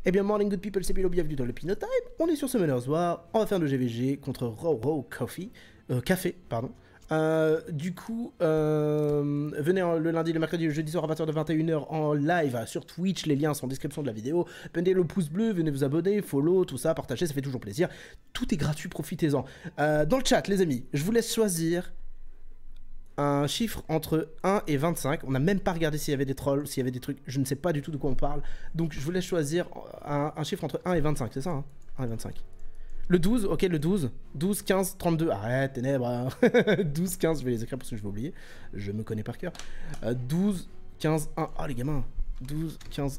Eh bien, morning good people, c'est Pilo, bienvenue dans le Pinot Time. On est sur Summoner's War, on va faire le GVG contre Raw Café, pardon. Du coup, venez le lundi, le mercredi, le jeudi soir à partir de 21h en live sur Twitch, les liens sont en description de la vidéo. Prenez le pouce bleu, venez vous abonner, follow, tout ça, partagez, ça fait toujours plaisir. Tout est gratuit, profitez-en. Dans le chat, les amis, je vous laisse choisir un chiffre entre 1 et 25. On n'a même pas regardé s'il y avait des trolls, s'il y avait des trucs, je ne sais pas du tout de quoi on parle. Donc je vous laisse choisir un chiffre entre 1 et 25, c'est ça hein, 1 et 25. Le 12, ok, le 12. 12, 15, 32. Arrête, ténèbres. 12, 15, je vais les écrire parce que je vais oublier. Je me connais par cœur. 12, 15, 1. Oh, les gamins. 12, 15,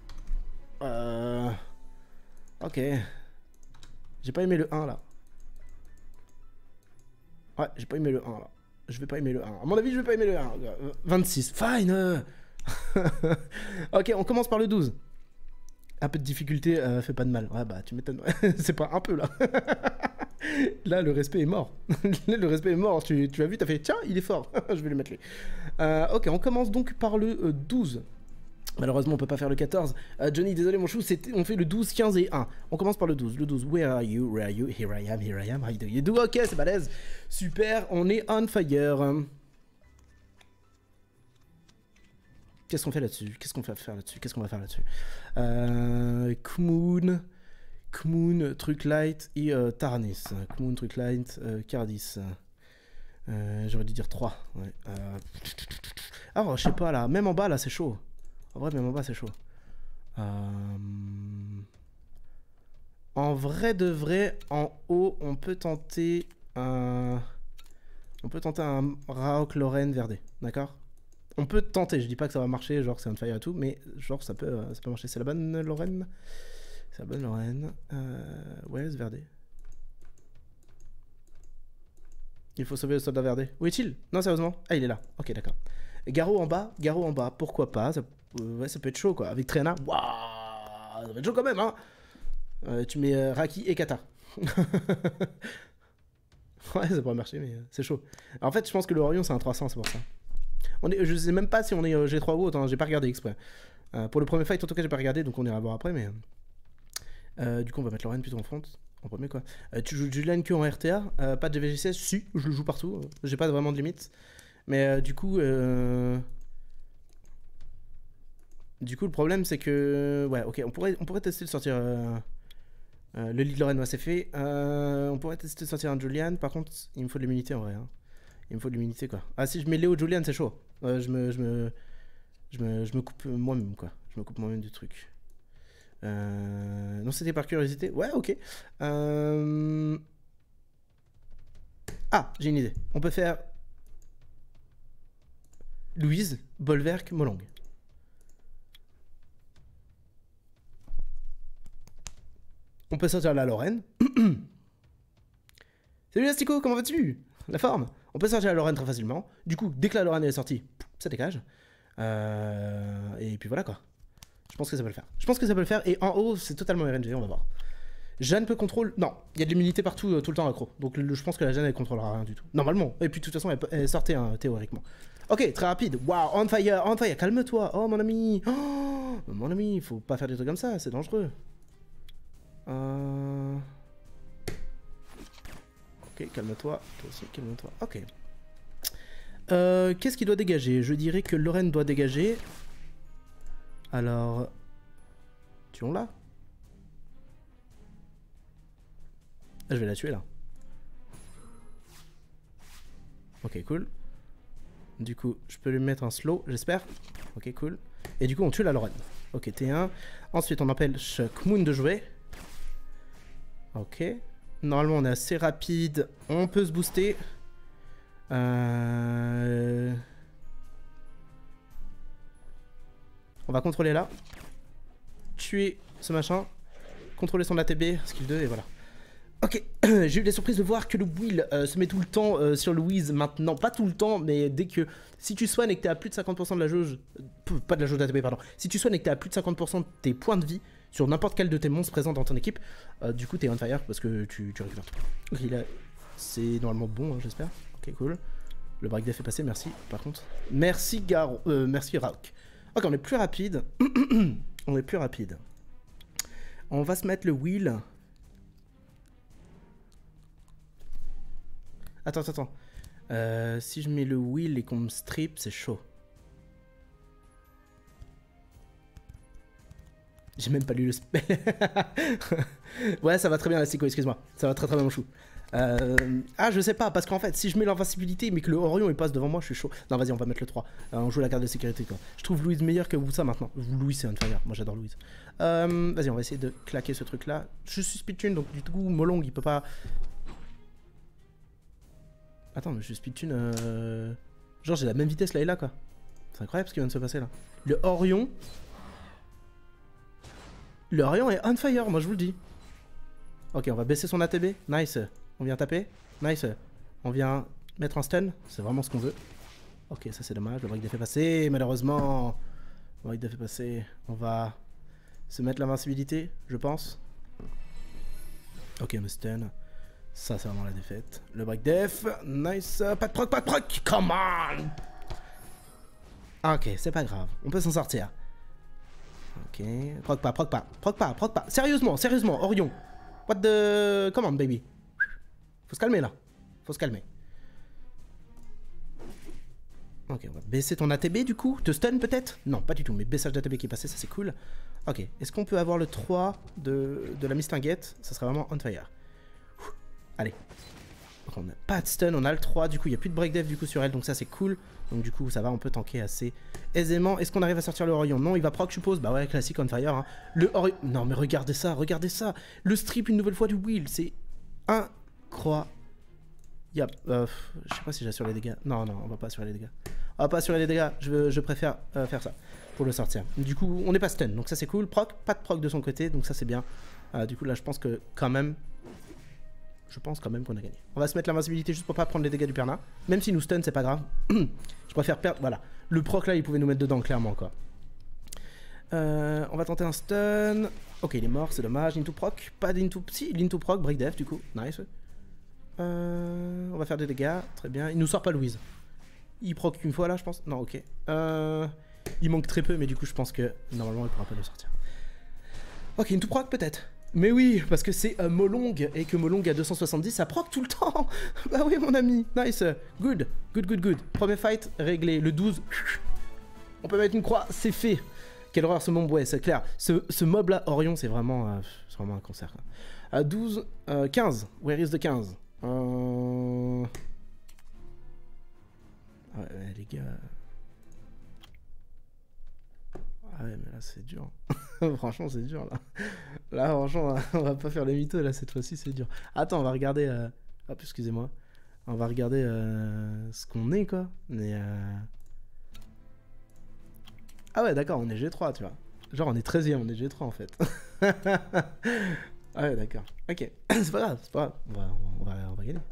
1. Ok. J'ai pas aimé le 1, là. Ouais, j'ai pas aimé le 1, là. Je vais pas aimer le 1. À mon avis, je vais pas aimer le 1. 26. Fine. Ok, on commence par le 12. Un peu de difficulté fait pas de mal. Ouais, bah, tu m'étonnes. C'est pas un peu, là. Là, le respect est mort. Le respect est mort. Tu as vu, t'as fait, tiens, il est fort. Je vais le mettre lui. Ok, on commence donc par le 12. Malheureusement, on peut pas faire le 14. Johnny, désolé, mon chou, on fait le 12, 15 et 1. On commence par le 12. Le 12, where are you? Where are you? Here I am, here I am. How do you do? Ok, c'est balèze. Super, on est on fire. Qu'est-ce qu'on fait là-dessus? Qu'est-ce qu'on va faire là-dessus? Qu'est-ce qu'on va faire là-dessus? Kmoon, Truc Light et Tarnis. Kmoon, Truc Light, Cardis. J'aurais dû dire 3. Ouais. Alors, je sais pas là. Même en bas là, c'est chaud. En vrai, même en bas, c'est chaud. En vrai de vrai, en haut, on peut tenter un. On peut tenter un Raok Lorraine Verdé. D'accord? On peut tenter, je dis pas que ça va marcher, genre c'est on fire et tout, mais genre ça peut marcher. C'est la bonne Lorraine? C'est la bonne Lorraine. Ouais, c'est Verdé. Il faut sauver le soldat Verdé. Où est-il? Non, sérieusement? Ah, il est là. Ok, d'accord. Garou en bas, pourquoi pas? Ouais, ça peut être chaud quoi. Avec Triana, waouh, ça va être chaud quand même, hein. Tu mets Raki et Kata. Ouais, ça pourrait marcher, mais c'est chaud. Alors, en fait, je pense que le Orion c'est un 300, c'est pour ça. Je sais même pas si on est G3 ou autre, hein, j'ai pas regardé exprès. Pour le premier fight, en tout cas, j'ai pas regardé, donc on ira voir après, mais. Du coup, on va mettre Lorraine plutôt en front. En premier, quoi. Tu joues Julian que en RTA, pas de GVG16? Si, je le joue partout. J'ai pas vraiment de limite. Mais du coup. Du coup, le problème, c'est que. Ouais, ok, on pourrait tester de sortir. Le lead Lorraine, ouais, c'est fait. On pourrait tester de sortir un Julian. Par contre, il me faut de l'immunité en vrai. Hein. Il me faut de l'immunité, quoi. Ah, si je mets Léo Julian, c'est chaud. Je me coupe moi-même, quoi. Je me coupe moi-même du truc. Non, c'était par curiosité. Ouais, ok. Ah, j'ai une idée. On peut faire Louise, Bolverk, Molong. On peut sortir la Lorraine. Salut Astico, comment vas-tu? La forme. On peut sortir la Lorraine très facilement. Du coup, dès que la Lorraine est sortie, ça dégage. Et puis voilà quoi. Je pense que ça peut le faire. Je pense que ça peut le faire. Et en haut, c'est totalement RNG, on va voir. Jeanne peut contrôler. Non, il y a de l'immunité partout, tout le temps accro. Donc je pense que la Jeanne, elle contrôlera rien du tout. Normalement. Et puis de toute façon, elle sortait hein, théoriquement. Ok, très rapide. Waouh, on fire, calme-toi. Oh mon ami. Oh, mon ami, il faut pas faire des trucs comme ça, c'est dangereux. Ok, calme-toi. Toi aussi, calme-toi. Ok. Qu'est-ce qui doit dégager? Je dirais que Lorraine doit dégager. Alors... Tuons-la. Je vais la tuer là. Ok, cool. Du coup, je peux lui mettre un slow, j'espère. Ok, cool. Et du coup, on tue la Lorraine. Ok, T1. Ensuite, on empêche Kmoon de jouer. Ok. Normalement, on est assez rapide. On peut se booster. On va contrôler là. Tuer ce machin. Contrôler son ATB, skill 2 et voilà. Ok, j'ai eu la surprise de voir que le Will se met tout le temps sur Louise maintenant. Pas tout le temps, mais dès que... Si tu soignes et que t'es à plus de 50% de la jauge... Pas de la jauge d'ATB, pardon. Si tu soignes et que t'es à plus de 50% de tes points de vie sur n'importe quel de tes monstres présents dans ton équipe, du coup t'es on fire parce que tu récupères tout. Ok, là, c'est normalement bon, hein, j'espère. Ok, cool. Le break def est passé, merci. Par contre, merci merci Rauk. Ok, on est plus rapide. On est plus rapide. On va se mettre le wheel. Attends, attends. Si je mets le wheel et qu'on me strip, c'est chaud. J'ai même pas lu le spell. Ouais, ça va très bien, Lastico, excuse-moi. Ça va très très bien, mon chou. Ah, je sais pas, parce qu'en fait, si je mets l'invincibilité, mais que le Orion il passe devant moi, je suis chaud. Non, vas-y, on va mettre le 3. On joue la carte de sécurité, quoi. Je trouve Louise meilleur que vous, ça maintenant. Louise, c'est Unfire. Moi, j'adore Louise. Vas-y, on va essayer de claquer ce truc-là. Je suis speedtune, donc du coup, Molong, il peut pas. Attends, mais je suis speedtune. Genre, j'ai la même vitesse là et là, quoi. C'est incroyable ce qui vient de se passer là. Le Orion. Le Orion est on fire, moi je vous le dis. Ok, on va baisser son ATB. Nice. On vient taper. Nice. On vient mettre un stun. C'est vraiment ce qu'on veut. Ok, ça c'est dommage. Le break fait passer, malheureusement. Le break fait passer. On va se mettre l'invincibilité, je pense. Ok, on me stun. Ça, c'est vraiment la défaite. Le break def. Nice. Pas de proc, pas de proc. Come on. Ok, c'est pas grave. On peut s'en sortir. Ok, proc pas, proc pas, proc pas, proc pas. Sérieusement, sérieusement, Orion. What the... Come on, baby. Faut se calmer, là. Faut se calmer. Ok, on va baisser ton ATB, du coup. Te stun, peut-être? Non, pas du tout, mais baissage d'ATB qui est passé, ça, c'est cool. Ok, est-ce qu'on peut avoir le 3 de la Mistinguette? Ça serait vraiment on fire. Allez. Donc, on n'a pas de stun, on a le 3, du coup, il n'y a plus de break def, du coup, sur elle, donc ça, c'est cool. Donc du coup ça va, on peut tanker assez aisément. Est-ce qu'on arrive à sortir le Orion? Non, il va proc je suppose. Bah ouais, classique on fire. Hein. Le Orion... Non mais regardez ça, regardez ça. Le strip une nouvelle fois du wheel, c'est incroyable. Je sais pas si j'assure les dégâts. Non, non, on va pas assurer les dégâts. On va pas assurer les dégâts, je préfère faire ça pour le sortir. Du coup, on n'est pas stun, donc ça c'est cool. Proc, pas de proc de son côté, donc ça c'est bien. Du coup là je pense que quand même... Je pense quand même qu'on a gagné. On va se mettre l'invincibilité juste pour pas prendre les dégâts du Perna. Même si nous stun, c'est pas grave. Je préfère perdre... Voilà. Le proc là, il pouvait nous mettre dedans, clairement, quoi. On va tenter un stun. Ok, il est mort, c'est dommage. Into proc. Pas d'into... Si, l'into proc, break def, du coup. Nice. On va faire des dégâts. Très bien. Il nous sort pas Louise. Il proc une fois là, je pense. Non, ok. Il manque très peu, mais du coup, je pense que normalement, il pourra pas le sortir. Ok, into proc peut-être. Mais oui, parce que c'est Molong, et que Molong à 270, ça proc tout le temps. Bah oui, mon ami, nice, good, good, good, good. Premier fight, réglé, le 12, on peut mettre une croix, c'est fait. Quelle horreur ce mob, ouais, c'est clair. Ce mob-là, Orion, c'est vraiment un concert. À 12, 15, where is the 15 ouais, les gars... Ah ouais, mais là, c'est dur. Franchement, c'est dur, là. Là, franchement, on va pas faire les mythos, là, cette fois-ci, c'est dur. Attends, on va regarder... Hop, excusez-moi. On va regarder ce qu'on est, quoi. Mais... Ah ouais, d'accord, on est G3, tu vois. Genre, on est 13ème, on est G3, en fait. Ah ouais, d'accord. Ok, c'est pas grave, c'est pas grave. On va gagner.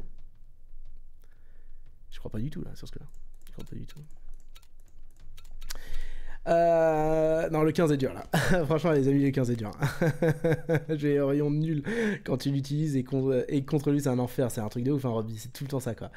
Je crois pas du tout, là, sur ce que-là. Je crois pas du tout. Non, le 15 est dur là. Franchement, les amis, le 15 est dur. J'ai Orion nul quand tu l'utilises et contre lui, c'est un enfer. C'est un truc de ouf, hein, Robbie. C'est tout le temps ça, quoi.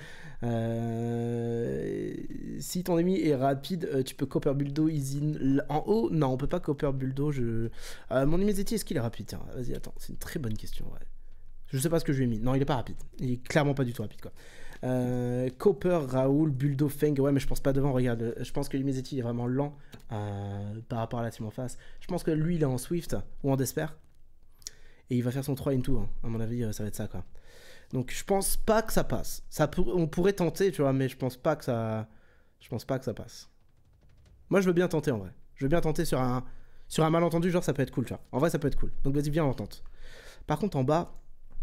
Si ton ennemi est rapide, tu peux Copper Bulldo easy en haut. Non, on peut pas Copper Bulldo. Mon Imezeti, est-ce qu'il est rapide? Tiens, vas-y, attends. C'est une très bonne question, ouais. Je sais pas ce que je lui ai mis. Non, il est pas rapide. Il est clairement pas du tout rapide, quoi. Copper, Raoul, Buldo, Feng. Ouais, mais je pense pas devant. Regarde, je pense que Limezetti est vraiment lent par rapport à la team en face. Je pense que lui, il est en Swift ou en Desper. Et il va faire son 3 into. Hein. À mon avis, ça va être ça, quoi. Donc, je pense pas que ça passe. On pourrait tenter, tu vois, mais je pense pas que ça passe. Moi, je veux bien tenter en vrai. Je veux bien tenter sur un malentendu, genre ça peut être cool, tu vois. En vrai, ça peut être cool. Donc, vas-y, viens, on tente. Par contre, en bas.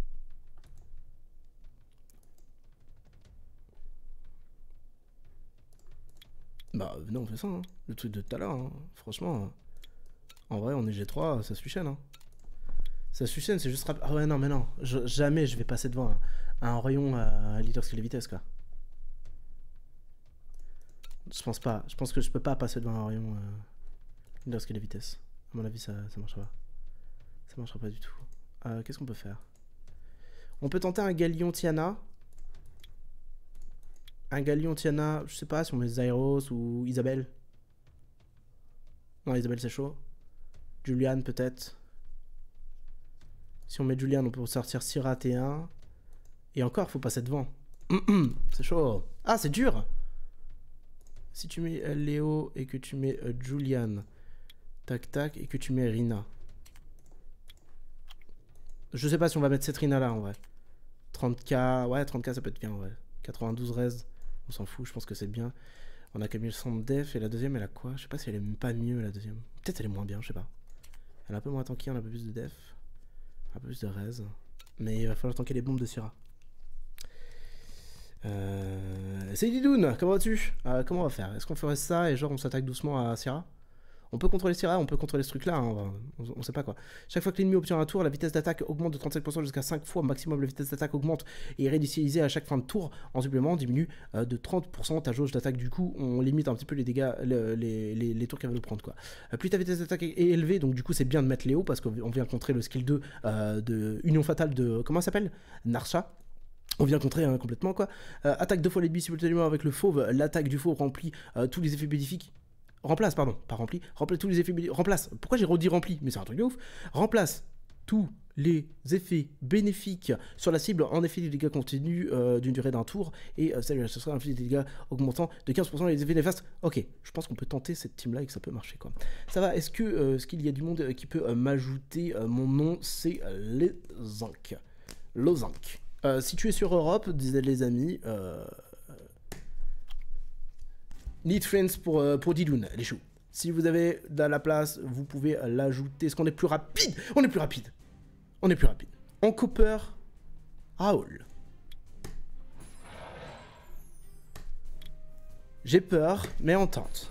Bah non, on fait ça, hein. Le truc de tout à l'heure, hein. Franchement, en vrai, on est G3, ça suit chaîne. Hein. Ça suit chaîne, c'est juste rapide. Ah ouais, non, mais non, jamais je vais passer devant un Orion à leader skill de vitesse, quoi. Je pense pas, je pense que je peux pas passer devant un Orion leader skill de vitesse. À mon avis, ça marchera pas. Ça marchera pas du tout. Qu'est-ce qu'on peut faire? On peut tenter un Galion Tiana. Un Galion Tiana, je sais pas si on met Zyros ou Isabelle. Non, Isabelle c'est chaud. Julian peut-être. Si on met Julian, on peut sortir Syrah T1. Et encore, faut passer devant. C'est chaud. Ah, c'est dur. Si tu mets Léo et que tu mets Julian, tac tac, et que tu mets Rina. Je sais pas si on va mettre cette Rina là en vrai. 30k, ouais 30k ça peut être bien en vrai. 92 res, on s'en fout, je pense que c'est bien. On a quand même 1100 de def et la deuxième elle a quoi? Je sais pas si elle est même pas mieux la deuxième. Peut-être elle est moins bien, je sais pas. Elle est un peu moins tanky, on a un peu plus de def. Un peu plus de res. Mais il va falloir tanker les bombes de Syrah. C'est Didoun, comment vas-tu? Comment on va faire? Est-ce qu'on ferait ça et genre on s'attaque doucement à Syrah? On peut contrôler Syrah, on peut contrôler ce truc là, hein, on sait pas quoi. Chaque fois que l'ennemi obtient un tour, la vitesse d'attaque augmente de 37% jusqu'à 5 fois maximum. La vitesse d'attaque augmente et est réinitialisée à chaque fin de tour. En supplément, diminue de 30% ta jauge d'attaque. Du coup, on limite un petit peu les dégâts, les tours qu'elle va nous prendre quoi. Plus ta vitesse d'attaque est élevée, donc du coup c'est bien de mettre Léo parce qu'on vient contrer le skill 2 de Union Fatale de... Comment ça s'appelle? Narsha. On vient contrer hein, complètement quoi. Attaque 2 fois l'ennemi simultanément avec le fauve. L'attaque du fauve remplit tous les effets bénéfiques. Remplace, pardon, pas rempli. Remplace tous les effets bénéfiques. Remplace. Pourquoi j'ai redit rempli? Mais c'est un truc de ouf. Remplace tous les effets bénéfiques sur la cible en effet des dégâts continus d'une durée d'un tour. Et ça sera un des dégâts augmentant de 15% les effets néfastes. Ok, je pense qu'on peut tenter cette team là et que ça peut marcher quoi. Ça va, est-ce qu'il y a du monde qui peut m'ajouter? Mon nom c'est Lozank. Lozank. Si tu es sur Europe, disaient les amis, need friends pour Didoun, les choux. Si vous avez de la place, vous pouvez l'ajouter. Est-ce qu'on est plus rapide? On est plus rapide. On est plus rapide. En Cooper, Raoul. J'ai peur, mais on tente.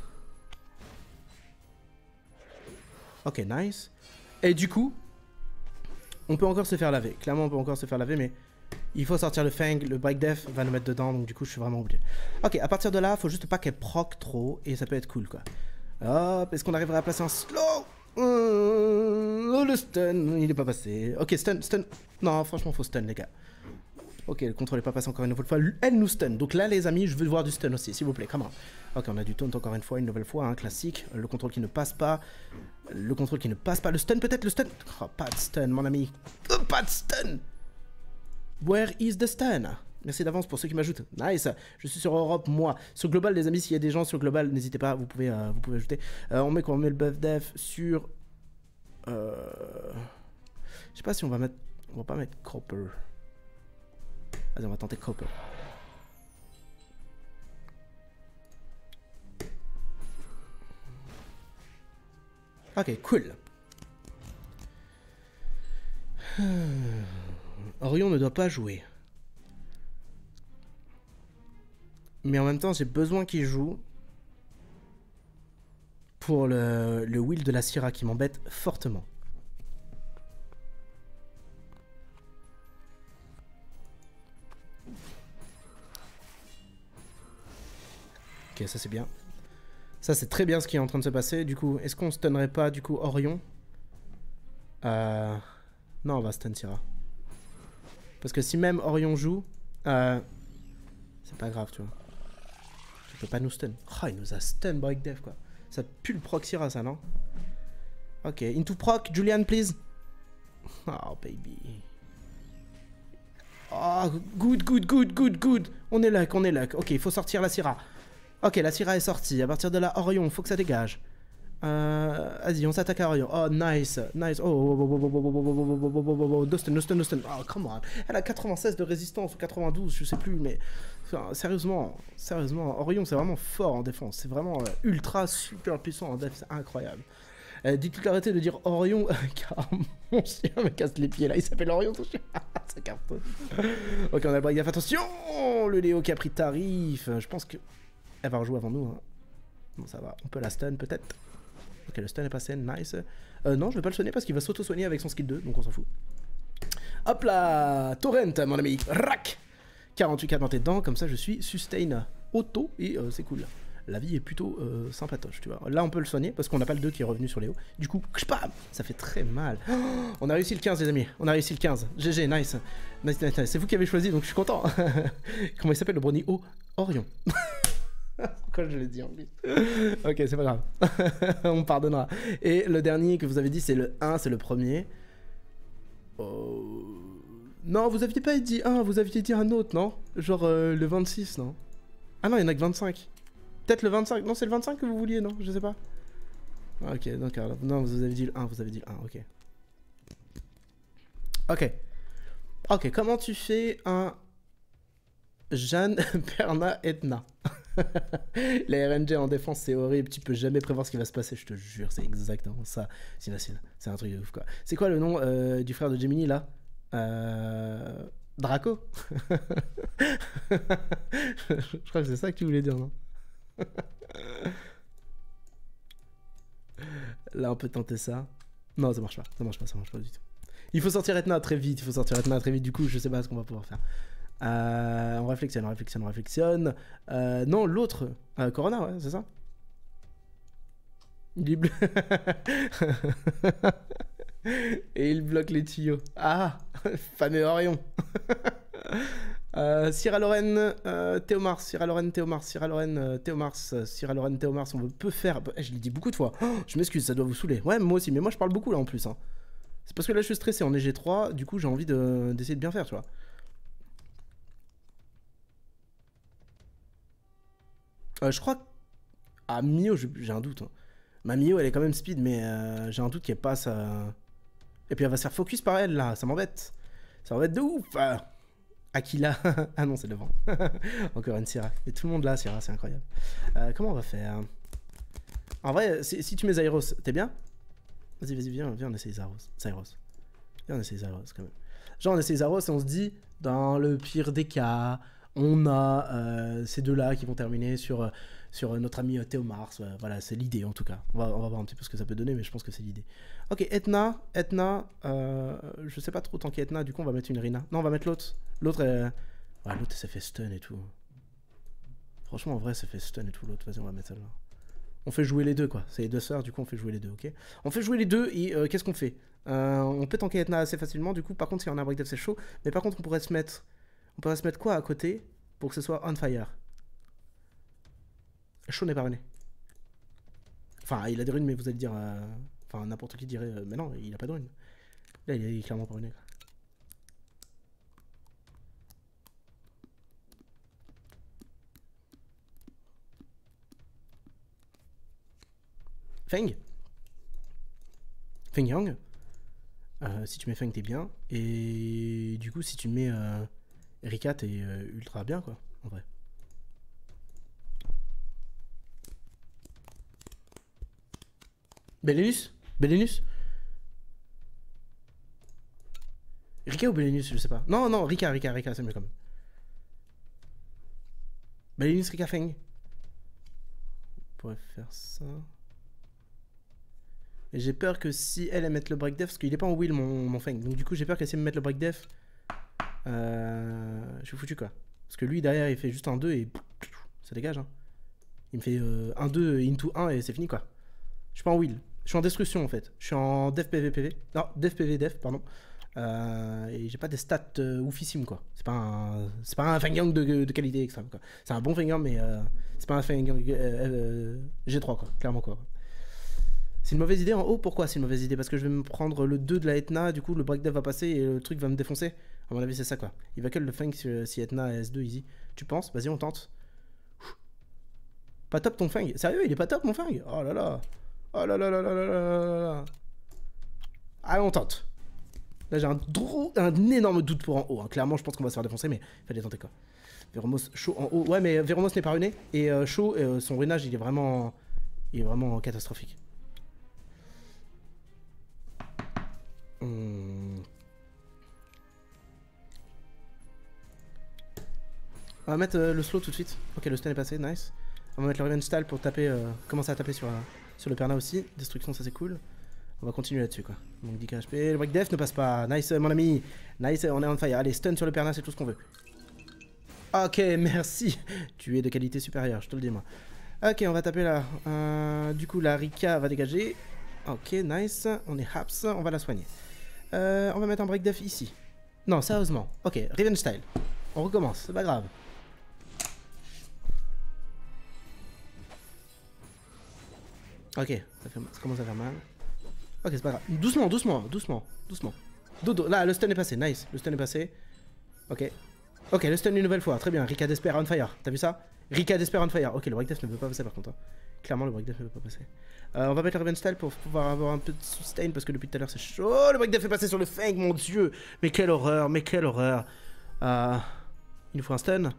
Ok, nice. Et du coup, on peut encore se faire laver. Clairement, on peut encore se faire laver, mais... Il faut sortir le Fang, le Break Def va nous mettre dedans, donc du coup je suis vraiment obligé. Ok, à partir de là, faut juste pas qu'elle proc trop, et ça peut être cool quoi. Hop, est-ce qu'on arriverait à placer un slow? Oh, le stun, il est pas passé. Ok, stun. Non, franchement, faut stun les gars. Ok, le contrôle est pas passé encore une nouvelle fois. Elle nous stun, donc là les amis, je veux voir du stun aussi, s'il vous plaît, come on. Ok, on a du taunt encore une fois, une nouvelle fois, un classique. Le contrôle qui ne passe pas. Le contrôle qui ne passe pas. Le stun peut-être, le stun. Oh, pas de stun, mon ami. Oh, pas de stun. Where is the stun? Merci d'avance pour ceux qui m'ajoutent. Nice. Je suis sur Europe, moi. Sur Global, les amis, s'il y a des gens sur Global, n'hésitez pas, vous pouvez ajouter. On met quoi? On met le buff def sur... Je sais pas si on va mettre... On va pas mettre Copper. Vas-y, on va tenter Copper. Ok, cool. Orion ne doit pas jouer. Mais en même temps, j'ai besoin qu'il joue pour le wheel de la Syrah qui m'embête fortement. Ok, ça c'est bien. Ça c'est très bien ce qui est en train de se passer. Du coup, est-ce qu'on stunnerait pas du coup Orion? Non, on va stun Syrah. Parce que si même Orion joue, c'est pas grave, tu vois. Il peut pas nous stun. Oh, il nous a stun Break Def, quoi. Ça pue le proc Syrah, ça, non? Ok, into proc, Julian, please. Oh, baby. Oh, good. On est luck. Ok, il faut sortir la Syrah. Ok, la Syrah est sortie. À partir de là, Orion, faut que ça dégage. Vas-y, on s'attaque à Orion. Oh, nice. No stun. Oh, come on. Elle a 96 de résistance ou 92, je sais plus, mais enfin, sérieusement, Orion, c'est vraiment fort en défense. C'est vraiment ultra super puissant en def, c'est incroyable. Dites-lui d'arrêter de dire Orion, car mon chien me casse les pieds là. Il s'appelle Orion, ton chien. Ça cartonne. Ok, on a le break def. Attention, le Léo qui a pris tarif. Je pense que elle va rejouer avant nous. Hein. Bon, ça va. On peut la stun peut-être. Ok, le stun est passé, nice. Non, je vais pas le soigner parce qu'il va s'auto-soigner avec son skill 2, donc on s'en fout. Hop là, Torrent, mon ami. Rack 48k dans tes dents, comme ça je suis sustain auto et c'est cool. La vie est plutôt sympatoche, tu vois. Là, on peut le soigner parce qu'on n'a pas le 2 qui est revenu sur Léo. Du coup, kshpam, ça fait très mal. Oh, on a réussi le 15, les amis. On a réussi le 15. GG, nice. Nice. C'est vous qui avez choisi, donc je suis content. Comment il s'appelle le brownie? Oh, Orion. Pourquoi je l'ai dit en plus? Ok, c'est pas grave. On pardonnera. Et le dernier que vous avez dit, c'est le 1, c'est le premier. Non, vous aviez pas dit un, vous aviez dit un autre, non? Genre le 26, non? Ah non, il y en a que 25. Peut-être le 25. Non, c'est le 25 que vous vouliez, non? Je sais pas. Ah, ok, donc non, vous avez dit le 1, vous avez dit le 1, ok. Ok. Ok, comment tu fais un Jeanne, Perna, Etna? Les RNG en défense, c'est horrible. Tu peux jamais prévoir ce qui va se passer, je te jure. C'est exactement ça. C'est un truc de ouf, quoi. C'est quoi le nom du frère de Gemini, là? Draco. Je crois que c'est ça que tu voulais dire, non? Là, on peut tenter ça. Non, ça marche pas. Ça marche pas, ça marche pas du tout. Il faut sortir Etna très vite. Il faut sortir Etna très vite. Du coup, je sais pas ce qu'on va pouvoir faire. On réflexionne, on réflexionne, on réflexionne. Non, l'autre. Corona, ouais, c'est ça. Il Et il bloque les tuyaux. Ah, fameux Orion. Sierra Lorraine, Théomars, Sierra Lorraine, Théomars, Sierra Lorraine, Théomars, Sierra Lorraine, Théomars, on peut faire... Je l'ai dit beaucoup de fois. Oh, je m'excuse, ça doit vous saouler. Ouais, moi aussi, mais moi je parle beaucoup là en plus. Hein. C'est parce que là je suis stressé, on est G3, du coup j'ai envie d'essayer de bien faire, tu vois. Je crois... Ah, Mio, j'ai un doute. Hein. Ma Mio, elle est quand même speed, mais j'ai un doute qu'elle passe à... Et puis elle va se faire focus par elle, là, ça m'embête. Ça m'embête de ouf. Aquila. Ah non, c'est le vent. Encore une Syrah. Et tout le monde là, Syrah, c'est incroyable. Comment on va faire? En vrai, si tu mets Zyros, t'es bien? Vas-y, vas-y, viens, on essaye Zyros. Viens, on essaye Zyros quand même. Genre, on essaye Zyros et on se dit, dans le pire des cas, on a ces deux-là qui vont terminer sur notre ami Théomars. Voilà, c'est l'idée en tout cas. On va voir un petit peu ce que ça peut donner, mais je pense que c'est l'idée. Ok, Etna, je sais pas trop tant qu'Etna, du coup on va mettre une Rina. Non, on va mettre l'autre. L'autre, ouais, l'autre ça fait stun et tout. Franchement, en vrai, ça fait stun et tout l'autre. Vas-y, on va mettre celle-là. On fait jouer les deux, quoi. C'est les deux sœurs, du coup on fait jouer les deux, ok. On fait jouer les deux et qu'est-ce qu'on fait? On peut tanker Etna assez facilement, du coup. Par contre, si on a un break dev, c'est chaud. Mais par contre, on pourrait se mettre quoi à côté pour que ce soit on fire? Chaud n'est pas runé. Enfin, il a des runes, mais vous allez dire... Enfin, n'importe qui dirait... mais non, il a pas de runes. Là, il est clairement pas runé. Feng Yang. Si tu mets Feng, t'es bien. Et du coup, si tu mets Rika, t'es ultra bien, quoi, en vrai. Belenus? Rika ou Belenus, je sais pas. Non, non, Rika, c'est mieux quand même. Belenus, Rika, Feng. On pourrait faire ça. Et j'ai peur que si elle mette le break def, parce qu'il est pas en wheel mon Feng, donc du coup j'ai peur qu'elle essaie de me mettre le break def. Je suis foutu quoi. Parce que lui derrière il fait juste un 2 et ça dégage. Hein. Il me fait un 2 into 1 et c'est fini quoi. Je suis pas en wheel, je suis en destruction en fait. Je suis en def PV. Non, def PV def, pardon. Et j'ai pas des stats oufissimes quoi. C'est pas un Feng de qualité extrême quoi. C'est un bon Feng mais c'est pas un Feng G3 quoi, clairement quoi. C'est une mauvaise idée en haut, pourquoi c'est une mauvaise idée? Parce que je vais me prendre le 2 de la Etna, du coup le break dev va passer et le truc va me défoncer. À mon avis c'est ça quoi. Il va que le Feng si Etna est S2 easy. Tu penses? Vas-y on tente. Pas top ton Feng. Sérieux il est pas top mon Feng? Oh là là. Oh là là là là là là là. Allez on tente. Là j'ai un énorme doute pour en haut. Hein. Clairement je pense qu'on va se faire défoncer mais fallait tenter quoi. Véromos chaud en haut. Ouais mais Véromos n'est pas ruiné. Et chaud, son ruinage il est vraiment catastrophique. On va mettre le slow tout de suite. Ok, le stun est passé, nice. On va mettre le revenge style pour taper, commencer à taper sur le Perna aussi. Destruction, ça c'est cool. On va continuer là-dessus quoi. Donc 10 HP, le break def ne passe pas. Nice mon ami. Nice, on est on fire. Allez, stun sur le Perna, c'est tout ce qu'on veut. Ok, merci. Tu es de qualité supérieure, je te le dis moi. Ok, on va taper là. Du coup, la Rika va dégager. Ok, nice. On est haps, on va la soigner. On va mettre un break def ici. Non, sérieusement. Ok, revenge style. On recommence, c'est pas grave. Ok, ça commence à faire mal. Ok, c'est pas grave. Doucement. Dodo, là, le stun est passé, nice. Le stun est passé. Ok. Ok, le stun une nouvelle fois, très bien. Rika Despair on fire, t'as vu ça? Rika Despair on fire. Ok, le breakdef ne peut pas passer par contre. Hein. Clairement, le breakdef ne peut pas passer. On va mettre le revenge style pour pouvoir avoir un peu de sustain parce que depuis tout à l'heure c'est chaud. Le breakdef est passé sur le fang, mon dieu. Mais quelle horreur, mais quelle horreur. Il nous faut un stun.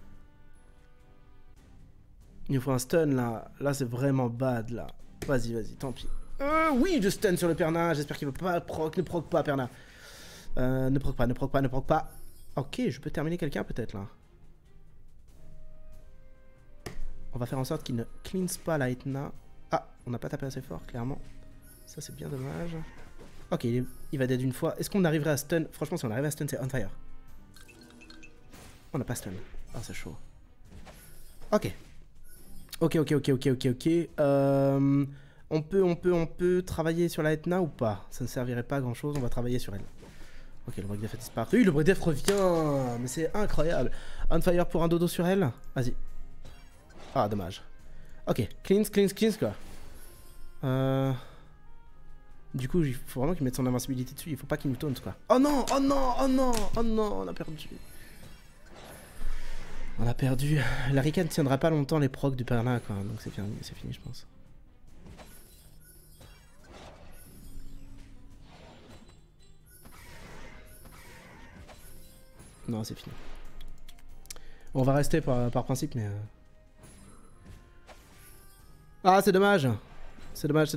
Il nous faut un stun là. Là, c'est vraiment bad là. Vas-y, vas-y, tant pis. Oui, je stun sur le Perna. J'espère qu'il va pas proc. Ne proc pas, Perna. Ne proc pas, ne proc pas, ne proc pas. Ok, je peux terminer quelqu'un peut-être là. On va faire en sorte qu'il ne cleanse pas la Etna. Ah, on n'a pas tapé assez fort, clairement. Ça, c'est bien dommage. Ok, il va dead une fois. Est-ce qu'on arriverait à stun? Franchement, si on arrive à stun, c'est on fire. On n'a pas stun. Ah, c'est chaud. Ok. Ok. On peut travailler sur la Etna ou pas? Ça ne servirait pas à grand chose, on va travailler sur elle. Ok, le breakdef a disparu, le breakdef revient. Mais c'est incroyable. On fire pour un dodo sur elle. Vas-y. Ah, dommage. Ok, cleanse quoi. Du coup, il faut vraiment qu'il mette son invincibilité dessus. Il faut pas qu'il nous taunt quoi. Oh non, oh non, oh non, oh non, on a perdu. On a perdu. La Rika ne tiendra pas longtemps les procs du Perna quoi. Donc c'est fini, je pense. Non, c'est fini. On va rester par principe, mais... Ah, c'est dommage. C'est dommage.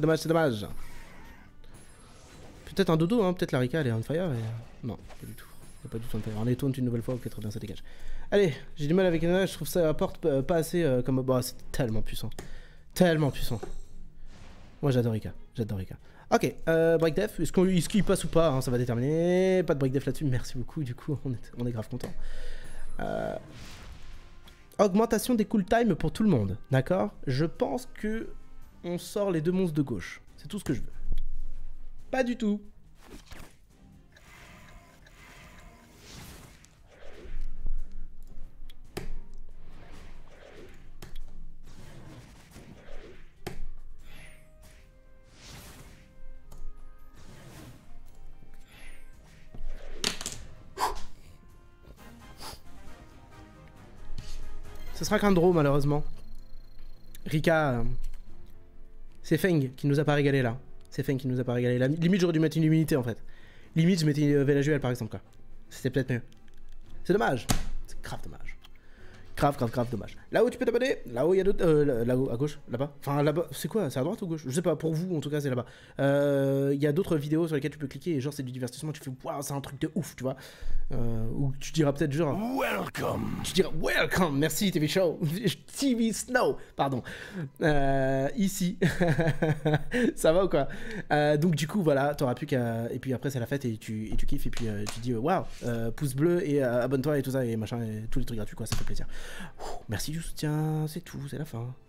Peut-être un dodo, hein. Peut-être la Rika, elle est on fire. Et... Non, pas du tout. Pas du tout on fire. On est taunt une nouvelle fois, ok, très bien, ça dégage. Allez, j'ai du mal avec Nana, je trouve ça apporte pas assez comme... Bah, c'est tellement puissant. Tellement puissant. Moi, j'adore Rika. Ok, breakdef, est-ce qu'il passe ou pas hein, ça va déterminer. Pas de breakdef là-dessus, merci beaucoup, du coup, on est grave content. Augmentation des cool time pour tout le monde, d'accord? Je pense que on sort les deux monstres de gauche. C'est tout ce que je veux. Pas du tout. Ce sera qu'un draw malheureusement. Rika, c'est Feng qui nous a pas régalé là. Limite j'aurais dû mettre une immunité en fait. Limite je mettais Velajuel par exemple quoi. C'était peut-être mieux. C'est dommage. C'est grave dommage. Grave dommage. Là-haut tu peux t'abonner. Là-haut il y a d'autres... là-haut à gauche, là-bas. Enfin là-bas, c'est quoi? C'est à droite ou gauche? Je sais pas, pour vous en tout cas c'est là-bas. Il y a d'autres vidéos sur lesquelles tu peux cliquer et genre c'est du divertissement, tu fais waouh c'est un truc de ouf tu vois. Ou tu diras peut-être genre... Welcome. Tu diras welcome, merci TV Show. TV Snow, pardon. Ici. Ça va ou quoi? Donc du coup voilà, t'auras plus qu'à... Et puis après c'est la fête et tu kiffes et puis tu dis waouh, pouce bleu et abonne-toi et tout ça et machin et tous les trucs gratuits quoi, ça fait plaisir. Merci du soutien, c'est tout, c'est la fin.